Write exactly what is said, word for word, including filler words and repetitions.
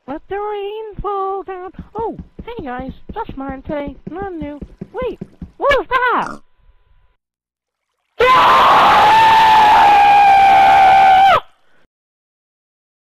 Let the rain fall down. Oh, hey guys, just mine today. None new. Wait, what was that?